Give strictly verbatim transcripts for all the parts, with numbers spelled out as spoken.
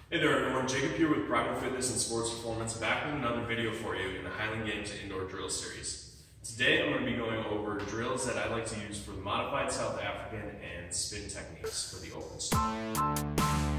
Hey there everyone, Jacob here with Primal Fitness and Sports Performance, back with another video for you in the Highland Games Indoor Drill Series. Today I'm going to be going over drills that I like to use for the modified South African and spin techniques for the open stone.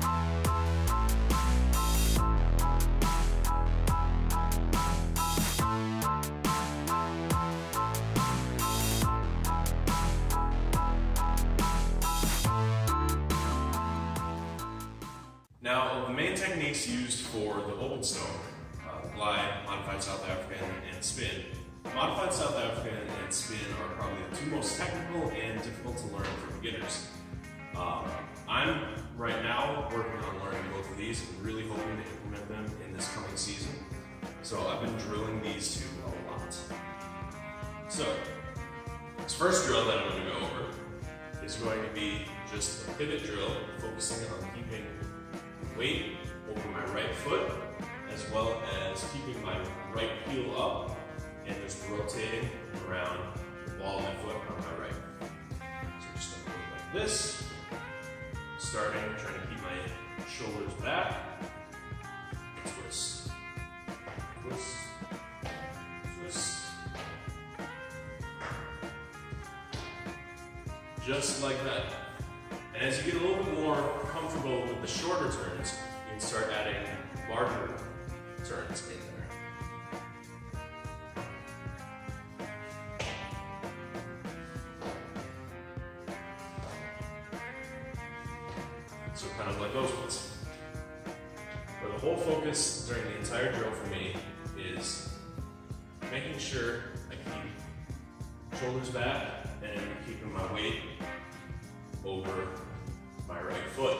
Now, the main techniques used for the open stone, uh, glide, modified South African, and spin. Modified South African and spin are probably the two most technical and difficult to learn for beginners. Um, I'm right now working on learning both of these and really hoping to implement them in this coming season. So I've been drilling these two a lot. So, this first drill that I'm going to go over is going to be just a pivot drill, focusing on keeping weight over my right foot, as well as keeping my right heel up and just rotating around the ball of my foot on my right. So just going to go like this, starting, trying to keep my shoulders back, twist, twist, twist. Just like that. And as you get a little bit more comfortable with the shorter turns, you can start adding larger turns in there. So kind of like those ones. But the whole focus during the entire drill for me is making sure I keep shoulders back and keeping my weight over my right foot.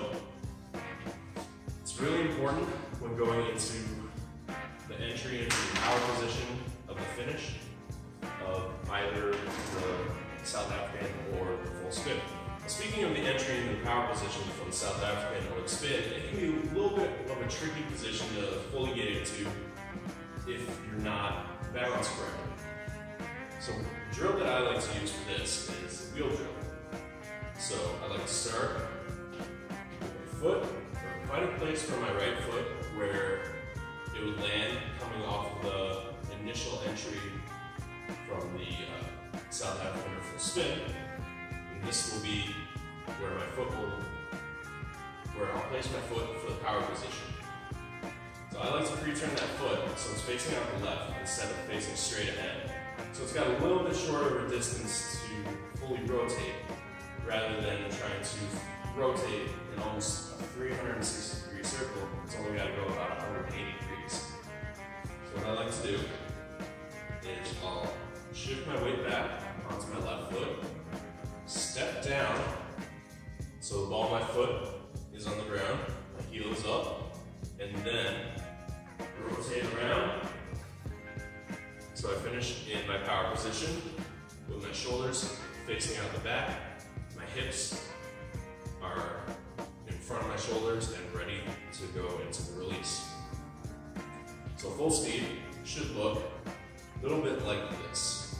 It's really important when going into the entry into the power position of the finish of either the South African or the full spin. Speaking of the entry into the power position from the South African or the spin, it can be a little bit of a tricky position to fully get into if you're not balanced correctly. So the drill that I like to use for this is the wheel drill. So I like to start with my foot, or find a place for my right foot where it would land coming off of the initial entry from the uh, South African or full spin. And this will be where my foot will, where I'll place my foot for the power position. So I like to pre-turn that foot so it's facing out the left instead of facing straight ahead. So it's got a little bit shorter of a distance to fully rotate, rather than trying to rotate in almost a three hundred sixty degree circle. It's only got to go about one hundred eighty degrees. So what I like to do is I'll shift my weight back onto my left foot, step down so the ball of my foot is on the ground, my heel is up, and then rotate around so I finish in my power position with my shoulders facing out the back. My hips are in front of my shoulders and ready to go into the release. So full speed should look a little bit like this.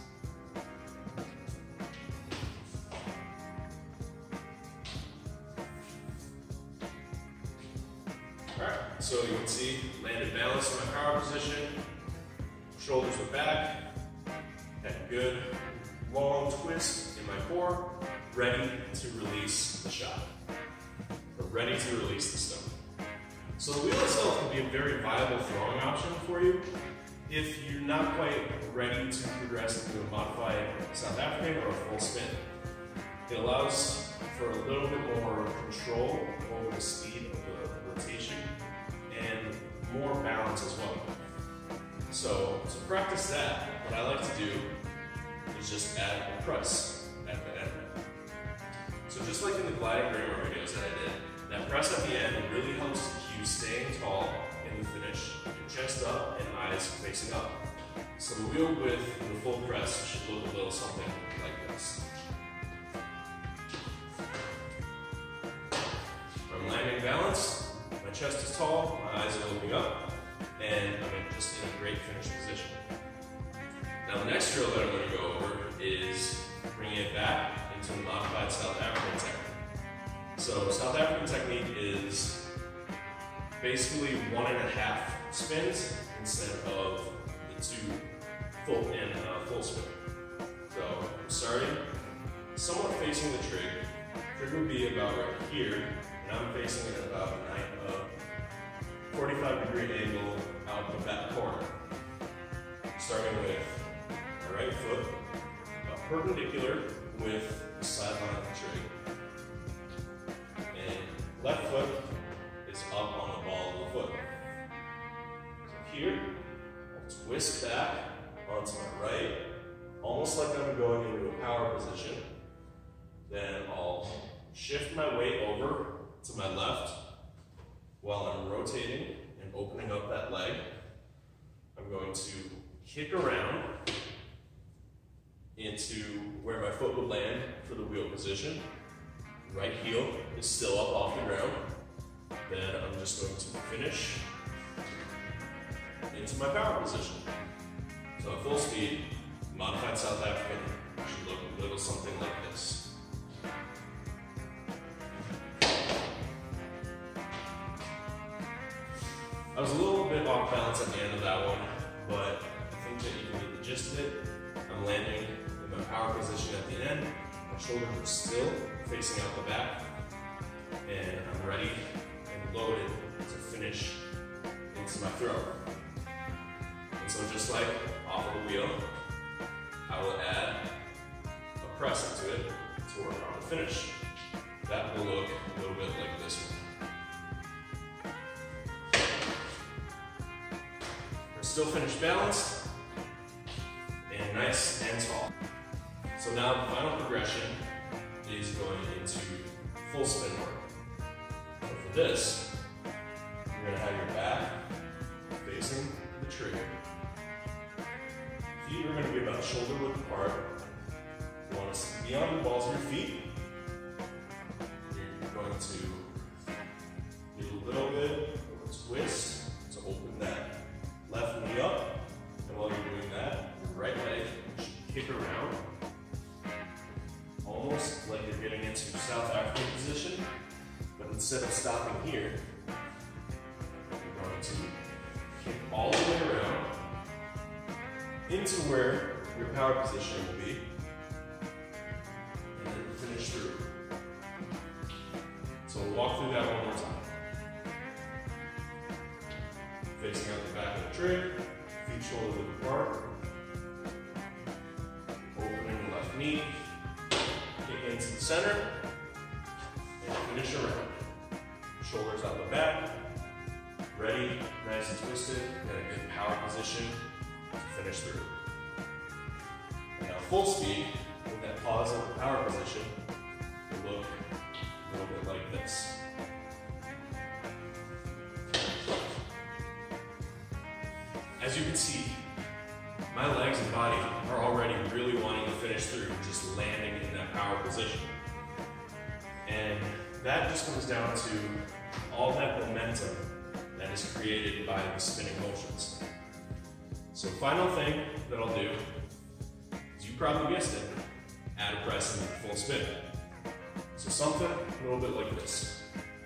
Alright, so you can see landed balance in my power position, shoulders are back, had a good long twist in my core, ready to release the shot, or ready to release the stone. So the wheel itself can be a very viable throwing option for you if you're not quite ready to progress into a modified South African or a full spin. It allows for a little bit more control over the speed of the rotation and more balance as well. So to practice that, what I like to do is just add a press at the end. So just like in the gliding grammar videos that I did, that press at the end really helps you staying tall in the finish, your chest up and eyes facing up. So the wheel with the full press should look a little something like this. I'm landing balance, my chest is tall, my eyes are looking up, and I'm just in a great finish position. Now the next drill that I'm going to go over is bringing it back into the modified South African technique. So South African technique is basically one and a half spins instead of the two full and uh, full spin. So I'm starting somewhat facing the trig. Trig would be about right here, and I'm facing it about a forty-five degree angle out the back corner. Starting with my right foot about perpendicular with the sideline of the trig. And left foot is up on the ball of the foot. So here, I'll twist back onto my right, almost like I'm going into a power position. Then I'll shift my weight over to my left while I'm rotating and opening up that leg. I'm going to kick around into where my foot would land for the wheel position. Right heel is still up off the ground. Then I'm just going to finish into my power position. So at full speed, modified South African should look a little something like this. I was a little bit off balance at the end of that one, but I think that you can get the gist of it. I'm landing in my power position at the end. My shoulders are still facing out the back, and I'm ready and loaded to finish into my throw. And so just like off of the wheel, I will add a press into it to work on the finish. That will look a little bit like this one. We're still finished balanced and nice and tall. So now the final progression is going into full spin work. So for this, you're going to have your back facing the trigger. Feet are going to be about shoulder width apart. You want to be on the balls of your feet. You're going to do a little bit of a twist to open that left knee up. And while you're doing that, your right leg should kick around, almost like you're getting into South African position. But instead of stopping here, you're going to kick all the way around into where your power position will be, and then finish through. So we'll walk through that one more time. Facing out the back of the trig, feet shoulder width apart, opening the left knee, kick into the center, and finish around. Shoulders out the back, ready, nice and twisted, and a good power position to finish through. And now full speed, with that pause in the power position, will look a little bit like this. As you can see, my legs and body are already really wanting to finish through, just landing in that power position. And that just comes down to all that momentum that is created by the spinning motions. So final thing that I'll do is, you probably guessed it, add a press in full spin. So something a little bit like this.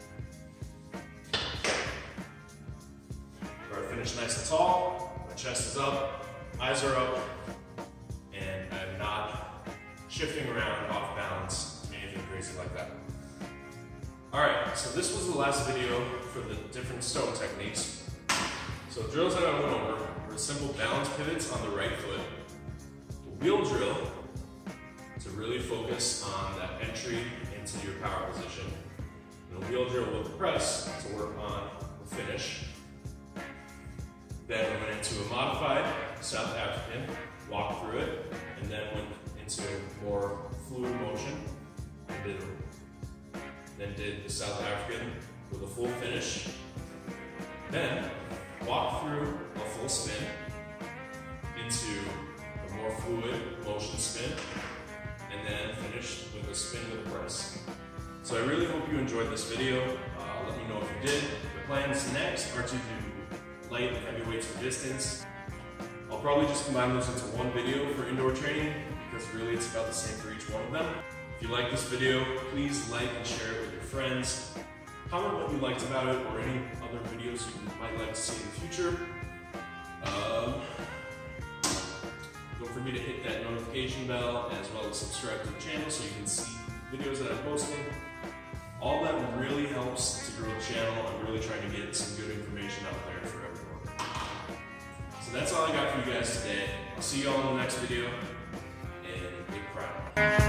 Where I finish nice and tall, my chest is up, eyes are up, and I'm not shifting around off balance, anything crazy like that. Alright, so this was the last video for the different stone techniques. So drills that I went over were simple balance pivots on the right foot, a wheel drill to really focus on that entry into your power position, and a wheel drill with the press to work on the finish. Then we went into a modified South African, walked through it, and then went into more fluid motion, and did, then did the South African with a full finish. Then walked through a full spin into a more fluid motion spin, and then finished with a spin with a press. So I really hope you enjoyed this video. Uh, let me know if you did. The plans next are to do light and heavy weights for distance. I'll probably just combine those into one video for indoor training, because really it's about the same for each one of them. If you like this video, please like and share it with your friends. comment what you liked about it or any other videos you might like to see in the future. Um, don't forget to hit that notification bell as well as subscribe to the channel so you can see videos that I'm posting. All that really helps to grow the channel. I'm really trying to get some good information out there for everyone. So that's all I got for you guys today. I'll see you all in the next video, and big Primal.